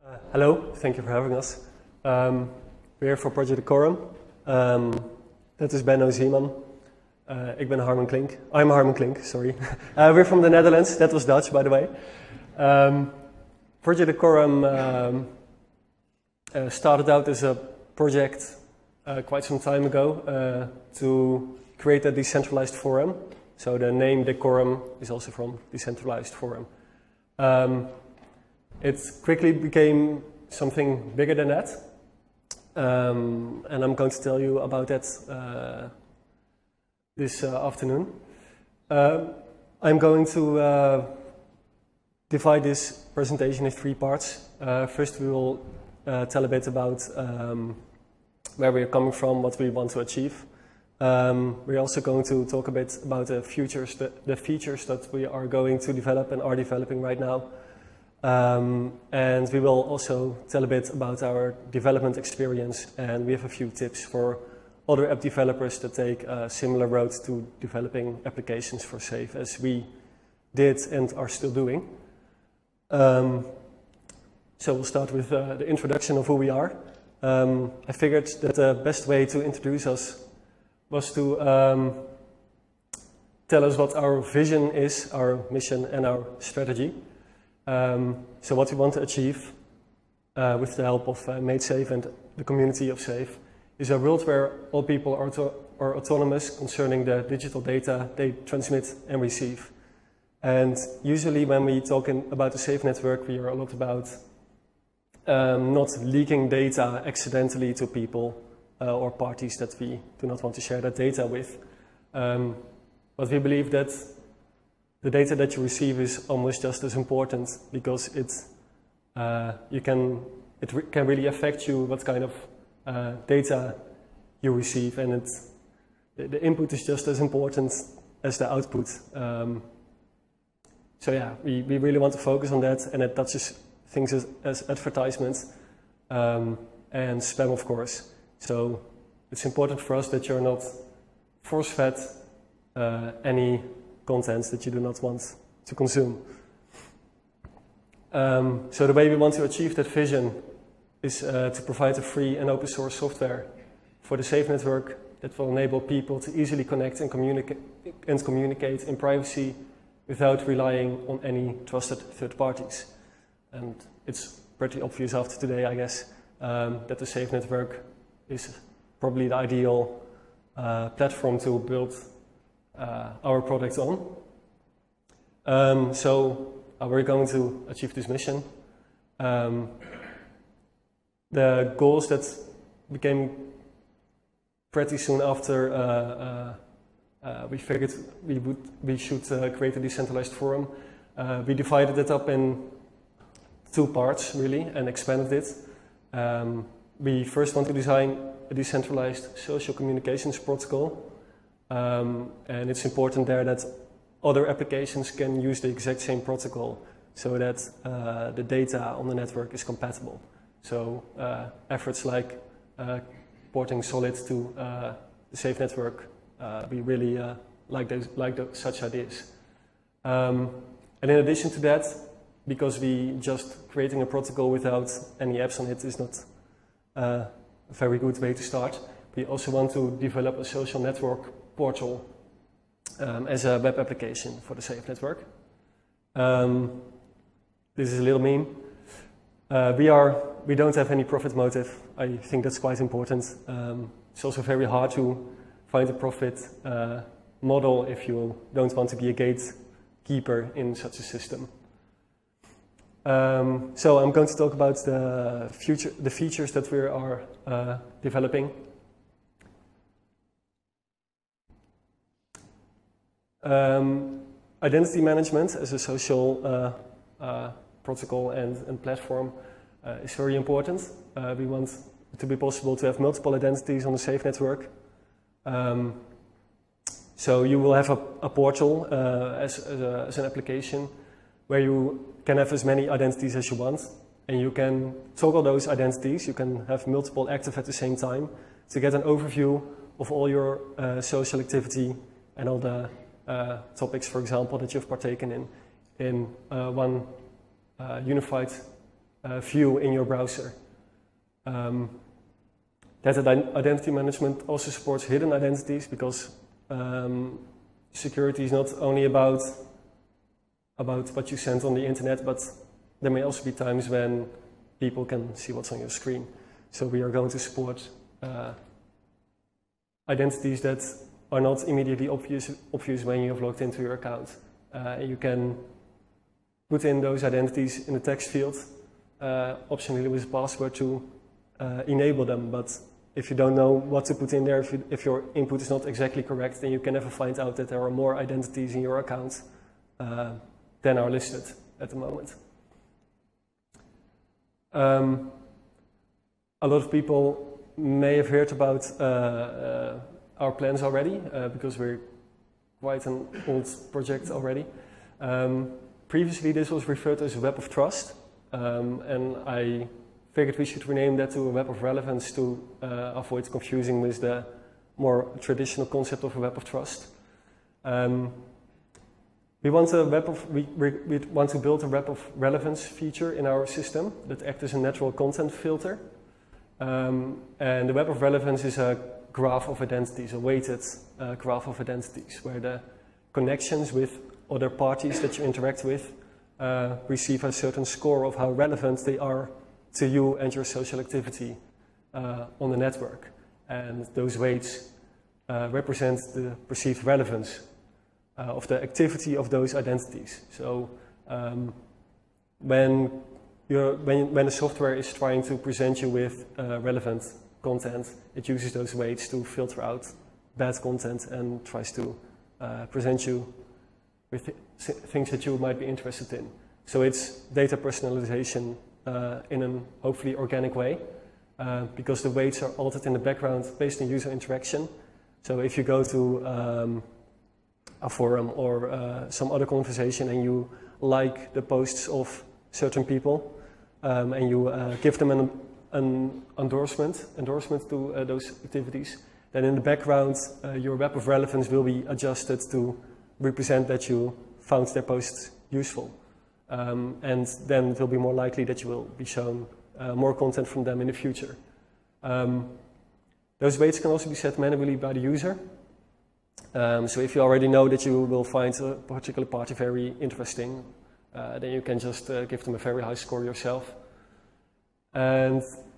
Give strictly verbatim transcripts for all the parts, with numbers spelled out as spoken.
Uh, hello, thank you for having us. Um, we're here for Project Decorum. Um, dat is Benno Zeeman. Uh, ik ben Harmen Klink. I'm Harmen Klink, sorry. uh, we're from the Netherlands. That was Dutch, by the way. Um, Project Decorum um, uh, started out as a project uh, quite some time ago uh, to create a decentralized forum. So the name Decorum is also from decentralized forum. Um, It quickly became something bigger than that, um, and I'm going to tell you about that uh, this uh, afternoon. Uh, I'm going to uh, divide this presentation in three parts. Uh, first, we will uh, tell a bit about um, where we are coming from, what we want to achieve. Um, we're also going to talk a bit about the futures, the, the features that we are going to develop and are developing right now. Um, and we will also tell a bit about our development experience, and we have a few tips for other app developers that take a similar road to developing applications for SAFe as we did and are still doing. Um, so we'll start with uh, the introduction of who we are. Um, I figured that the best way to introduce us was to um, tell us what our vision is, our mission and our strategy. Um, so what we want to achieve uh, with the help of uh, MadeSafe and the community of SAFe is a world where all people are, auto are autonomous concerning the digital data they transmit and receive. And usually when we talk in, about the SAFe network, we are a lot about um, not leaking data accidentally to people uh, or parties that we do not want to share that data with. Um, but we believe that the data that you receive is almost just as important because it, uh, you can, it re can really affect you what kind of uh, data you receive, and it, the, the input is just as important as the output. Um, so yeah, we, we really want to focus on that, and it touches things as, as advertisements um, and spam, of course. So it's important for us that you're not force-fed uh, any contents that you do not want to consume. Um, so the way we want to achieve that vision is uh, to provide a free and open source software for the SAFe network that will enable people to easily connect and, communica and communicate in privacy without relying on any trusted third parties. And it's pretty obvious after today, I guess, um, that the SAFe network is probably the ideal uh, platform to build Uh, our product on. Um, so uh, we're going to achieve this mission. Um, the goals that became pretty soon after uh, uh, uh, we figured we would we should uh, create a decentralized forum. Uh, we divided it up in two parts really and expanded it. Um, we first want to design a decentralized social communications protocol. Um, and it's important there that other applications can use the exact same protocol so that uh, the data on the network is compatible. So uh, efforts like uh, porting Solid to uh, the SAFe network, uh, we really uh, like, those, like those, such ideas. Um, and in addition to that, because we just creating a protocol without any apps on it is not uh, a very good way to start, we also want to develop a social network portal um, as a web application for the SAFe network. Um, this is a little meme. Uh, we are we don't have any profit motive. I think that's quite important. Um, it's also very hard to find a profit uh, model if you don't want to be a gatekeeper in such a system. Um, so I'm going to talk about the future, the features that we are uh, developing. Um, identity management as a social uh, uh, protocol and, and platform uh, is very important. Uh, we want it to be possible to have multiple identities on the SAFe network. Um, so you will have a, a portal uh, as, as, a, as an application where you can have as many identities as you want, and you can toggle those identities. You can have multiple active at the same time to get an overview of all your uh, social activity and all the Uh, topics, for example, that you've partaken in, in uh, one uh, unified uh, view in your browser. Um, data identity management also supports hidden identities, because um, security is not only about, about what you send on the internet, but there may also be times when people can see what's on your screen. So we are going to support uh, identities that are not immediately obvious, obvious when you have logged into your account. Uh, you can put in those identities in the text field, uh, optionally with a password to uh, enable them. But if you don't know what to put in there, if, you, if your input is not exactly correct, then you can never find out that there are more identities in your account uh, than are listed at the moment. Um, a lot of people may have heard about uh, uh, our plans already, uh, because we're quite an old project already. Um, previously this was referred to as a Web of Trust, um, and I figured we should rename that to a Web of Relevance to uh, avoid confusing with the more traditional concept of a Web of Trust. Um, we, want a web of, we, we want to build a Web of Relevance feature in our system that acts as a natural content filter. Um, and the Web of Relevance is a graph of identities, a weighted uh, graph of identities, where the connections with other parties that you interact with uh, receive a certain score of how relevant they are to you and your social activity uh, on the network. And those weights uh, represent the perceived relevance uh, of the activity of those identities. So um, when, you're, when, when the software is trying to present you with uh, relevant content, it uses those weights to filter out bad content and tries to uh, present you with th things that you might be interested in. So it's data personalization uh, in a hopefully organic way, uh, because the weights are altered in the background based on user interaction. So if you go to um, a forum or uh, some other conversation and you like the posts of certain people um, and you uh, give them an an endorsement, endorsement to uh, those activities, then in the background uh, your Web of Relevance will be adjusted to represent that you found their posts useful. Um, and then it will be more likely that you will be shown uh, more content from them in the future. Um, those weights can also be set manually by the user. Um, so if you already know that you will find a particular party very interesting, uh, then you can just uh, give them a very high score yourself. And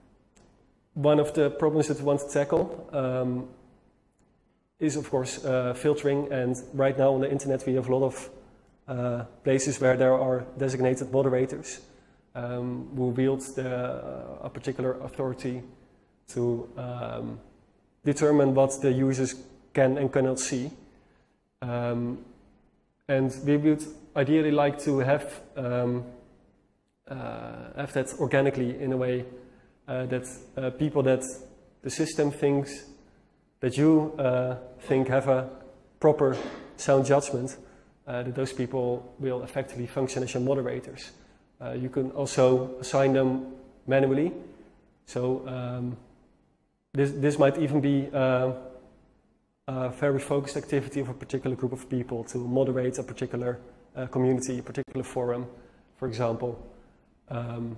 one of the problems that we want to tackle um, is, of course, uh, filtering. And right now on the internet we have a lot of uh, places where there are designated moderators um, who wield the, uh, a particular authority to um, determine what the users can and cannot see. Um, and we would ideally like to have um, Uh, have that organically in a way uh, that uh, people that the system thinks that you uh, think have a proper sound judgment, uh, that those people will effectively function as your moderators. Uh, you can also assign them manually. So um, this, this might even be uh, a very focused activity of a particular group of people to moderate a particular uh, community, a particular forum, for example. Um,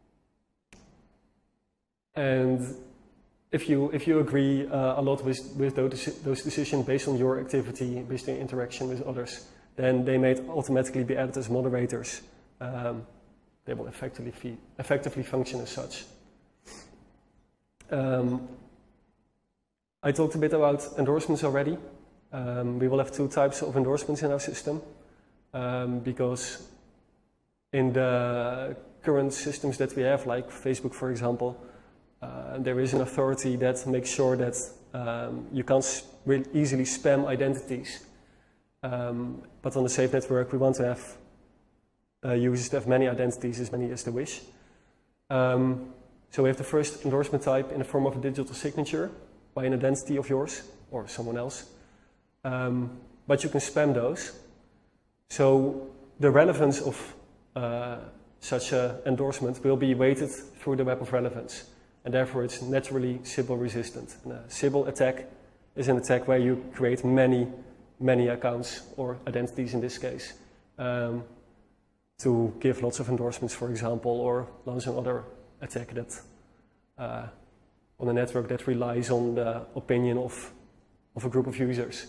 and if you if you agree uh, a lot with with those those decisions based on your activity, based on your interaction with others, then they may automatically be added as moderators. Um, they will effectively effectively function as such. Um, I talked a bit about endorsements already. Um, we will have two types of endorsements in our system um, because in the current systems that we have, like Facebook, for example, uh, there is an authority that makes sure that um, you can't really easily spam identities. Um, but on the Safe Network, we want to have uh, users to have many identities, as many as they wish. Um, so we have the first endorsement type in the form of a digital signature by an identity of yours or someone else. Um, but you can spam those. So the relevance of uh, such an endorsement will be weighted through the Web of Relevance, and therefore it's naturally Sybil resistant. And a Sybil attack is an attack where you create many, many accounts or identities in this case um, to give lots of endorsements, for example, or launch another attack that uh, on a network that relies on the opinion of, of a group of users.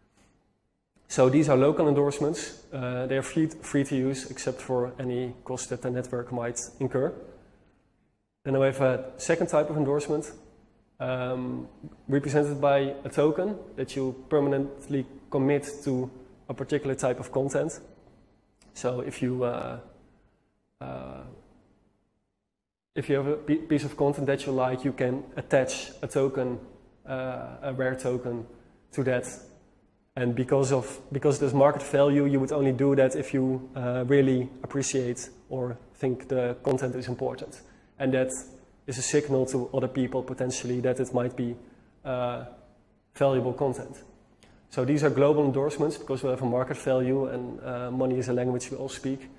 So these are local endorsements. Uh, they are free, free to use except for any cost that the network might incur. Then we have a second type of endorsement, um, represented by a token that you permanently commit to a particular type of content. So if you uh, uh, if you have a piece of content that you like, you can attach a token, uh, a rare token, to that. And because of because there's market value, you would only do that if you uh, really appreciate or think the content is important, and that is a signal to other people potentially that it might be uh, valuable content. So these are global endorsements because we have a market value, and uh, money is a language we all speak.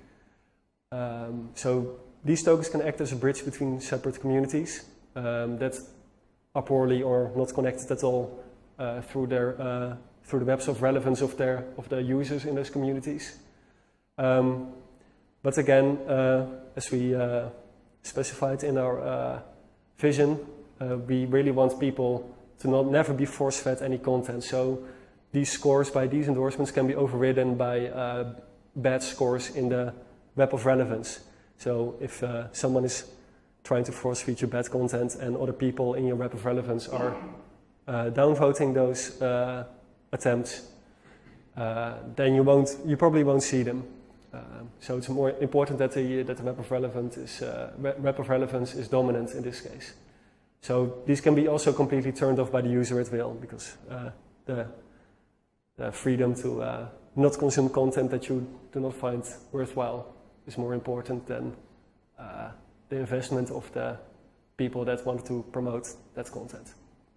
Um, so these tokens can act as a bridge between separate communities um, that are poorly or not connected at all uh, through their uh, through the webs of relevance of their of the users in those communities. Um, but again, uh, as we uh, specified in our uh, vision, uh, we really want people to not never be force-fed any content. So these scores by these endorsements can be overridden by uh, bad scores in the web of relevance. So if uh, someone is trying to force-feed you bad content and other people in your web of relevance are uh, downvoting those uh, attempts, uh, then you won't, you probably won't see them. Uh, so it's more important that the that the web of relevance is uh, web of relevance is dominant in this case. So these can be also completely turned off by the user at will, because uh, the the freedom to uh, not consume content that you do not find worthwhile is more important than uh, the investment of the people that want to promote that content.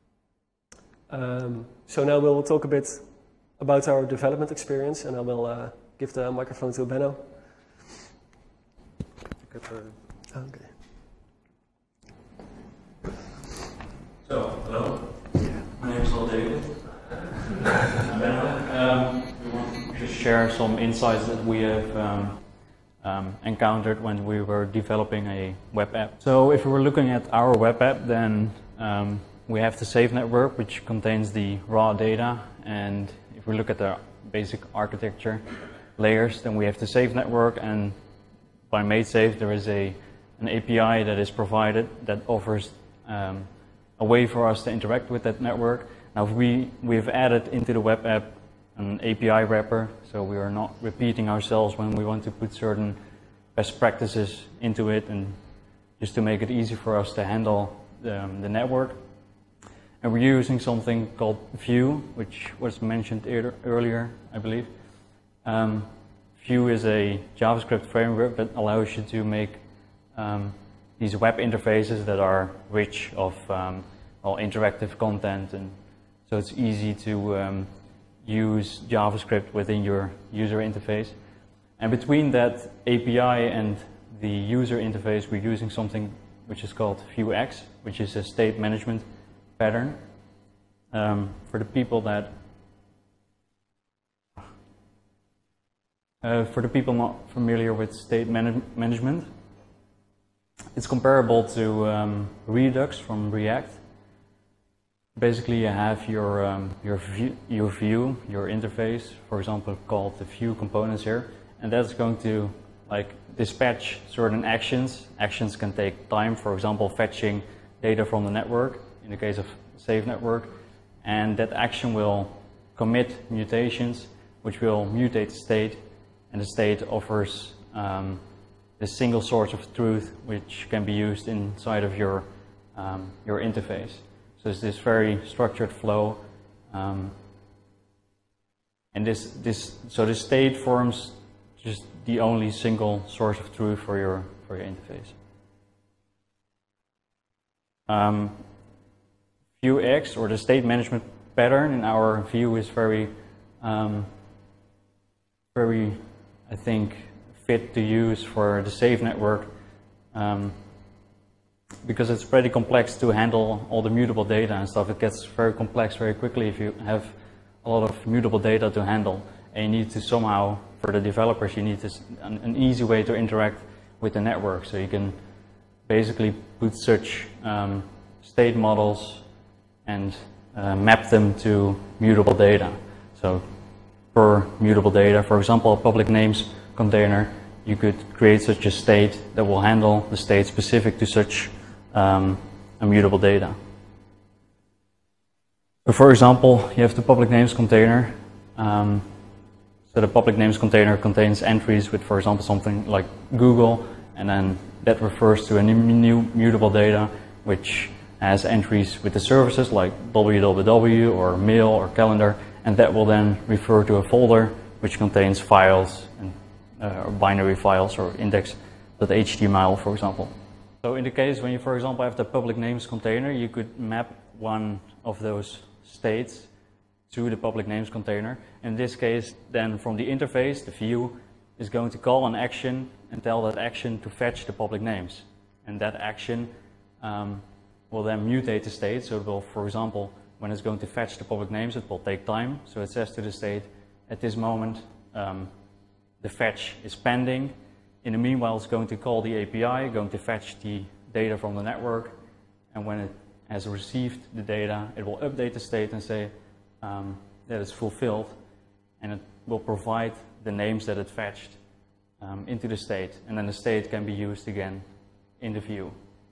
Um, so now we'll talk a bit about our development experience, and I will uh, give the microphone to Benno. Okay. So, hello. My name is Al David. I'm Benno. Um, we want to share some insights that we have um, um, encountered when we were developing a web app. So, if we were looking at our web app, then um, we have the Safe network, which contains the raw data, and if we look at the basic architecture layers, then we have the Safe network, and by MadeSafe there is a an A P I that is provided that offers um, a way for us to interact with that network. Now we we've added into the web app an A P I wrapper, so we are not repeating ourselves when we want to put certain best practices into it, and just to make it easy for us to handle the, the network. And we're using something called Vue, which was mentioned earlier, I believe. Um, Vue is a JavaScript framework that allows you to make um, these web interfaces that are rich of um, well, interactive content, and so it's easy to um, use JavaScript within your user interface. And between that A P I and the user interface, we're using something which is called Vuex, which is a state management pattern. Um, for the people that uh, for the people not familiar with state man management, it's comparable to um, Redux from React. Basically, you have your um, your view, your view, your interface, for example, called the Vue components here, and that's going to like dispatch certain actions. Actions can take time, for example, fetching data from the network, in the case of Safe network, and that action will commit mutations, which will mutate the state, and the state offers um, the single source of truth, which can be used inside of your um, your interface. So it's this very structured flow, um, and this this so the state forms just the only single source of truth for your for your interface. Um, Vuex, or the state management pattern in our view, is very, um, very, I think, fit to use for the Safe network, um, because it's pretty complex to handle all the mutable data and stuff. It gets very complex very quickly if you have a lot of mutable data to handle, and you need to somehow for the developers, you need this, an, an easy way to interact with the network. So you can basically put such um, state models and uh, map them to mutable data. So per mutable data, for example, a public names container, you could create such a state that will handle the state specific to such um, immutable data. So for example, you have the public names container. Um, so the public names container contains entries with, for example, something like Google, and then that refers to a new mutable data which has entries with the services like w w w or mail or calendar, and that will then refer to a folder which contains files and uh, or binary files or index dot h t m l, for example. So in the case when you, for example, have the public names container, you could map one of those states to the public names container. In this case, then from the interface, the view is going to call an action and tell that action to fetch the public names. And that action um, will then mutate the state. So it will, for example, when it's going to fetch the public names, it will take time. So it says to the state, at this moment, um, the fetch is pending. In the meanwhile, it's going to call the A P I, going to fetch the data from the network. And when it has received the data, it will update the state and say um, that it's fulfilled. And it will provide the names that it fetched um, into the state. And then the state can be used again in the view.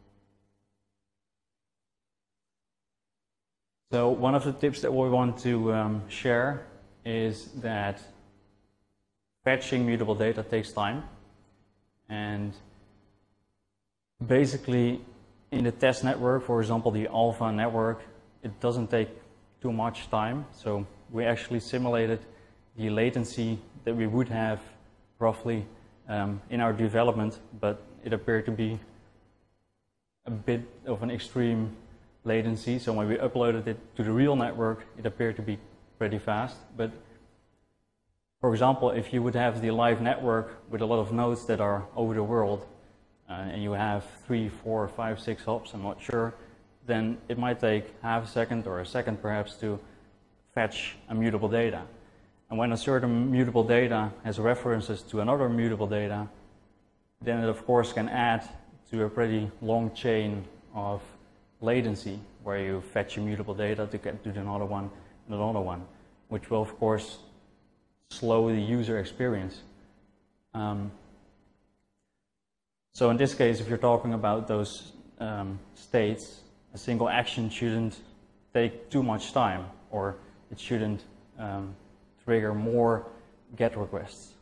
So one of the tips that we want to um, share is that fetching mutable data takes time. And basically in the test network, for example, the alpha network, it doesn't take too much time. So we actually simulated the latency that we would have roughly um, in our development, but it appeared to be a bit of an extreme latency. So when we uploaded it to the real network, it appeared to be pretty fast. But for example, if you would have the live network with a lot of nodes that are over the world, uh, and you have three, four, five, six hops, I'm not sure, then it might take half a second or a second perhaps to fetch immutable data. And when a certain mutable data has references to another mutable data, then it of course can add to a pretty long chain of latency where you fetch immutable data to get to another one and another one, which will of course slow the user experience. Um, so in this case, if you're talking about those um, states, a single action shouldn't take too much time, or it shouldn't um, trigger more GET requests.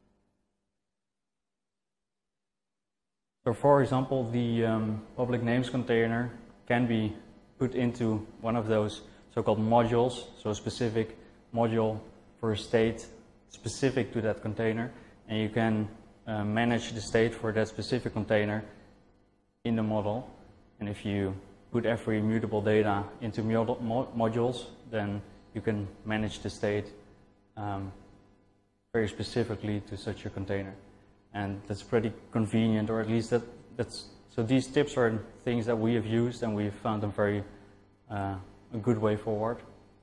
So for example, the um, public names container can be put into one of those so-called modules, so a specific module for a state specific to that container, and you can uh, manage the state for that specific container in the model. And if you put every mutable data into mod modules, then you can manage the state um, very specifically to such a container. And that's pretty convenient, or at least that, that's, so these tips are things that we have used and we've found them very uh, a good way forward.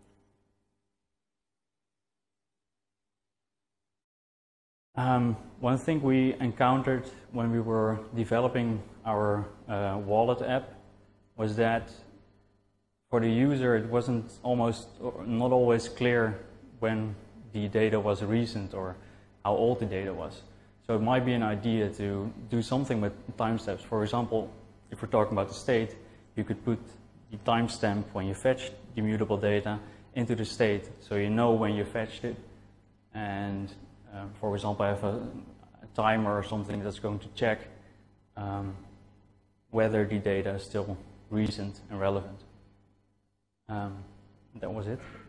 Um, one thing we encountered when we were developing our uh, wallet app was that for the user it wasn't almost not always clear when the data was recent or how old the data was. So it might be an idea to do something with timestamps. For example, if we're talking about the state, you could put the timestamp when you fetched the mutable data into the state, so you know when you fetched it. And um, for example, I have a, a timer or something that's going to check um, whether the data is still recent and relevant. Um, that was it.